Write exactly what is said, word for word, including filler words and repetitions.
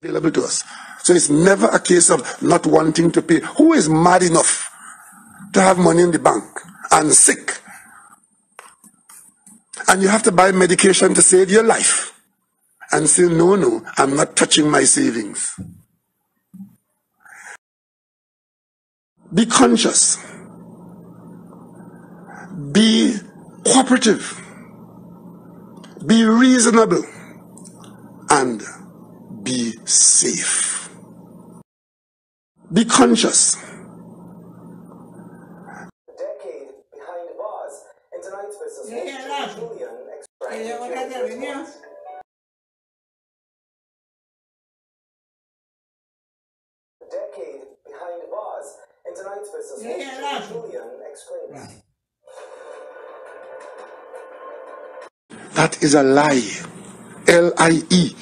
available to us. So it's never a case of not wanting to pay. Who is mad enough to have money in the bank and sick, and you have to buy medication to save your life, and say, no, no, I'm not touching my savings? Be conscious. Be cooperative. Be reasonable. And be safe. Be conscious. Decade behind bars. In tonight's business, Yeah, yeah, Julian extracted Yeah, what are they doing? Decade behind bars. In tonight's business, Yeah, yeah, Julian exclaims. Right. That is a lie. L I E.